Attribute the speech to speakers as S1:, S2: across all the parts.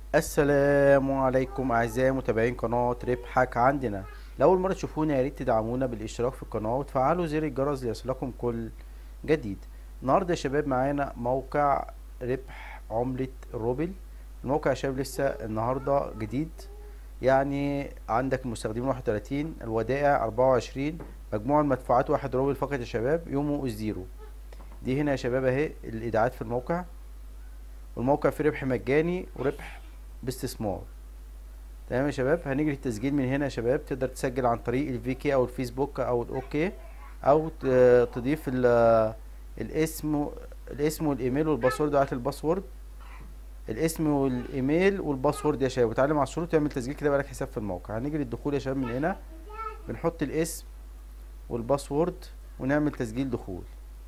S1: السلام عليكم اعزائي متابعين قناة ربحك عندنا. لأول مرة تشوفونا يا ريت تدعمونا بالاشتراك في القناة وتفعلوا زر الجرس ليصلكم كل جديد. النهاردة يا شباب معانا موقع ربح عملة الروبل. الموقع يا شباب لسه النهاردة جديد، يعني عندك المستخدمين 31، الودائع 24، مجموع المدفوعات 1 روبل فقط يا شباب، يومه الزيرو. دي هنا يا شباب اهي الايداعات في الموقع، والموقع فيه ربح مجاني وربح باستثمار. تمام يا شباب، هنيجي للتسجيل من هنا يا شباب. تقدر تسجل عن طريق الفي كي او الفيسبوك او الاوكي، او تضيف الاسم الاسم والايميل والباسورد بتاعت الباسورد، الاسم والايميل والباسورد يا شباب، وتعلم على الشروط وتعمل تسجيل كده بقى لك حساب في الموقع. هنيجي للدخول يا شباب. من هنا بنحط الاسم والباسورد ونعمل تسجيل دخول.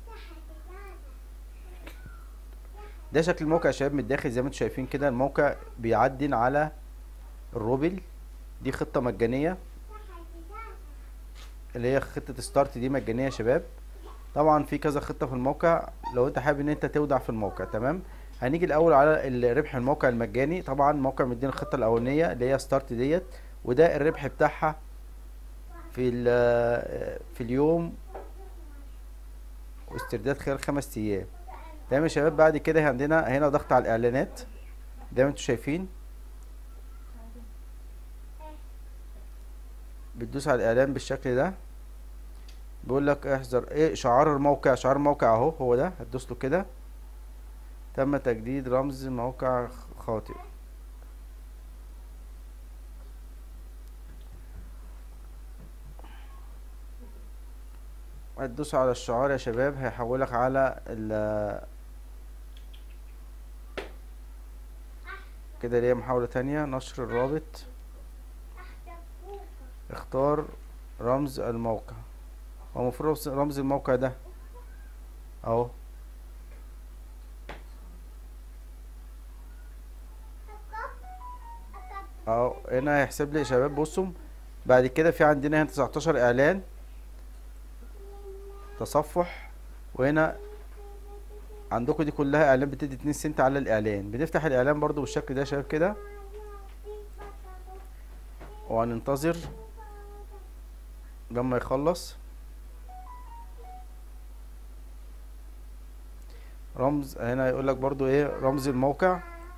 S1: ده شكل الموقع يا شباب من الداخل زي ما انتم شايفين كده. الموقع بيعدن على الروبل. دي خطة مجانية اللي هي خطة ستارت، دي مجانية يا شباب. طبعا في كذا خطة في الموقع لو انت حابب ان انت تودع في الموقع. تمام، هنيجي الاول على ربح الموقع المجاني. طبعا الموقع مدينا الخطة الاولانية اللي هي ستارت ديت، وده الربح بتاعها في اليوم، واسترداد خلال 5 ايام. تمام يا شباب، بعد كده عندنا هنا ضغط على الاعلانات زي ما انتم شايفين. بتدوس على الاعلان بالشكل ده، بيقول لك احذر ايه شعار الموقع. شعار الموقع اهو، هو ده، هتدوس له كده. تم تجديد رمز موقع خاطئ. هتدوس على الشعار يا شباب، هيحولك على كده ليه محاولة تانية. نشر الرابط، اختار رمز الموقع. هو المفروض رمز الموقع ده اهو. اهو هنا هيحسب لي يا شباب. بصوا بعد كده في عندنا هنا 19 اعلان تصفح، وهنا عندكم دي كلها اعلان بتدي 2 سنت على الاعلان. بنفتح الاعلان برضو بالشكل ده يا شباب كده، وهننتظر لما يخلص. رمز هنا يقول لك برضو ايه رمز الموقع.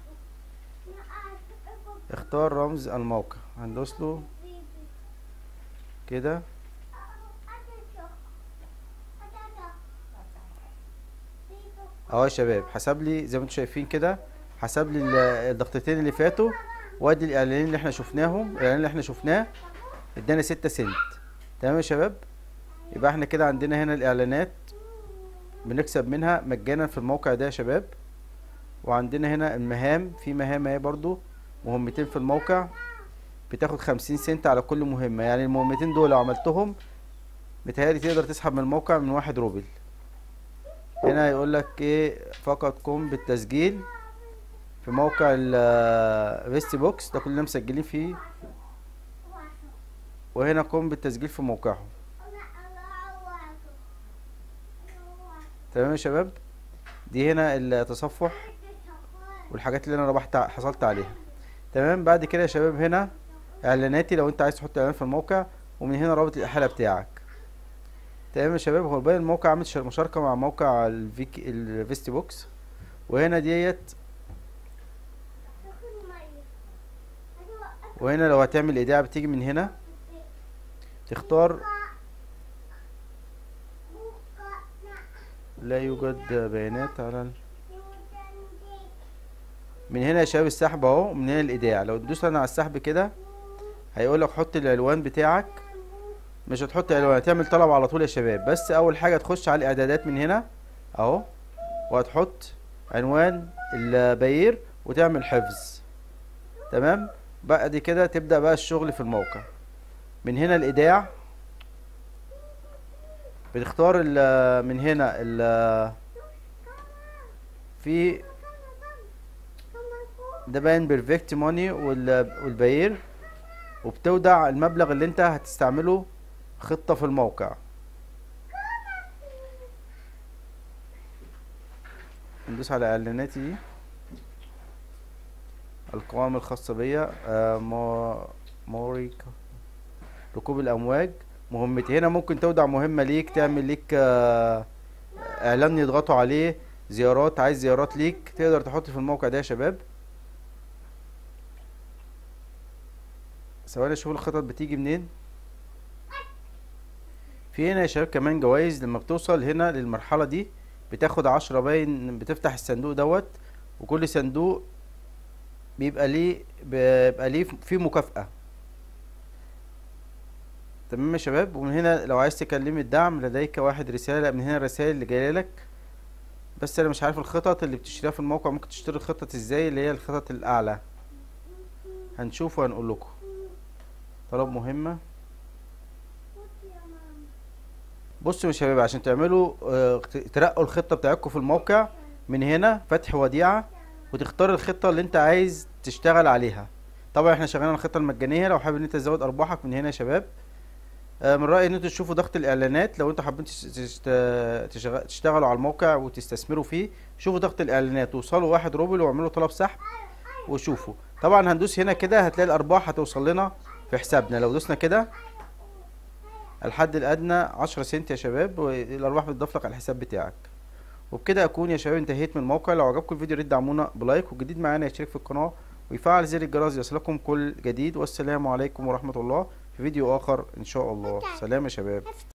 S1: اختار رمز الموقع، هندوس له كده. اهو يا شباب حسب لي زي ما انتم شايفين كده، حسب لي الضغطتين اللي فاتوا، وادي الاعلانين اللي احنا شفناهم. الاعلان اللي احنا شفناه ادانا 6 سنت. تمام يا شباب، يبقى احنا كده عندنا هنا الاعلانات بنكسب منها مجانا في الموقع ده يا شباب. وعندنا هنا المهام، في مهام اهي برضو، مهمتين في الموقع بتاخد 50 سنت على كل مهمة. يعني المهمتين دول لو عملتهم متهيألي تقدر تسحب من الموقع من 1 روبل. هنا يقول لك ايه، فقط قم بالتسجيل في موقع الفيستي بوكس، ده كلنا مسجلين فيه. وهنا قم بالتسجيل في موقعهم. تمام يا شباب، دي هنا التصفح والحاجات اللي انا حصلت عليها. تمام، بعد كده يا شباب هنا اعلاناتي لو انت عايز تحط اعلان في الموقع، ومن هنا رابط الاحاله بتاعك. تمام يا شباب، هو باين الموقع عامل مشاركه مع موقع الفيستي بوكس. وهنا ديت، وهنا لو هتعمل ايداع بتيجي من هنا تختار لا يوجد بيانات على من هنا يا شباب السحب اهو. من هنا الايداع، لو تدوس انا على السحب كده هيقول لك حط العنوان بتاعك. مش هتحط عنوان، هتعمل طلب على طول يا شباب. بس اول حاجه تخش على الاعدادات من هنا اهو، وهتحط عنوان البير وتعمل حفظ. تمام، بعد كده تبدأ بقى الشغل في الموقع. من هنا الايداع بتختار من هنا في ده باين بيرفكت ماني والبير، وبتودع المبلغ اللي انت هتستعمله خطة في الموقع. ندوس على اعلاناتي دي القوائم الخاصة بيا. موريك ركوب الامواج. مهمتي هنا ممكن تودع مهمة ليك، تعمل ليك اعلان يضغطوا عليه. زيارات، عايز زيارات ليك تقدر تحط في الموقع ده يا شباب. ثواني اشوف الخطط بتيجي منين. في هنا يا شباب كمان جوائز لما بتوصل هنا للمرحلة دي، بتاخد 10 باين. بتفتح الصندوق دوت، وكل صندوق بيبقى ليه فيه مكافأة. تمام يا شباب. ومن هنا لو عايز تكلم الدعم لديك واحد رسالة، من هنا الرسائل اللي جايه لك. بس انا مش عارف الخطط اللي بتشتريها في الموقع ممكن تشتري الخطط ازاي، اللي هي الخطط الاعلى. هنشوف وهنقول لكم. طلب مهمة. بصوا يا شباب، عشان تعملوا ترقوا الخطة بتاعتكم في الموقع، من هنا فتح وديعة، وتختار الخطة اللي انت عايز تشتغل عليها. طبعا احنا شغالين على الخطة المجانية. لو حابب ان انت تزود ارباحك من هنا يا شباب، من رأيي ان انتوا تشوفوا ضغط الاعلانات. لو انتوا حابين تشتغلوا على الموقع وتستثمروا فيه، شوفوا ضغط الاعلانات، وصلوا 1 روبل واعملوا طلب سحب وشوفوا. طبعا هندوس هنا كده هتلاقي الارباح هتوصل لنا في حسابنا. لو دوسنا كده الحد الادنى 10 سنت يا شباب، والارباح بتضاف لك على الحساب بتاعك. وبكده اكون يا شباب انتهيت من الموقع. لو عجبكم الفيديو ريت دعمونا بلايك، والجديد معانا يشترك في القناة ويفعل زر الجرس ليصلكم كل جديد. والسلام عليكم ورحمة الله في فيديو اخر ان شاء الله. سلام يا شباب.